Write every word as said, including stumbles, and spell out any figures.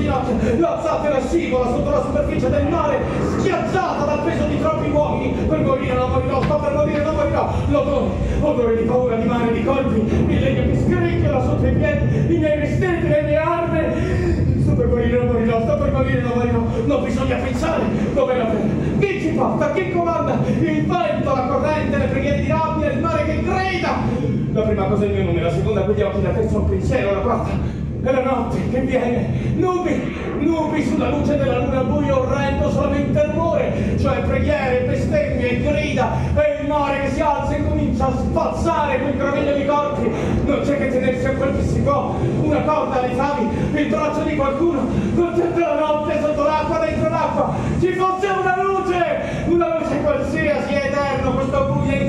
ginocchia, la zattera scivola sotto la superficie del mare, schiacciata dal peso di troppi uomini. Per morire non morirò, sto per morire non morirò. L'odore, odore di paura, di mare, di colpi, il legno che scricchiola sotto i piedi, i miei vestiti, le mie armi. Sto per morire non morirò, sto per morire non morirò. Non bisogna pensare. Dov'è la terra? Chi ci porta? Chi comanda? Il vento, la corrente, le preghiere di rabbia, il mare che grida. La prima cosa è il mio nome, la seconda quegli occhi, la terza un pensiero, la quarta è la notte che viene. Nubi, nubi sulla luce della luna, buio orrendo, solamente rumore, cioè preghiere, bestemmie, grida, e il mare che si alza e comincia a spazzare quel groviglio di corpi. Non c'è che tenersi a quel che si può, una corda alle travi, il braccio di qualcuno, non c'è la notte sotto l'acqua, dentro l'acqua, ci fosse una luce, una luce qualsiasi, è eterno questo buio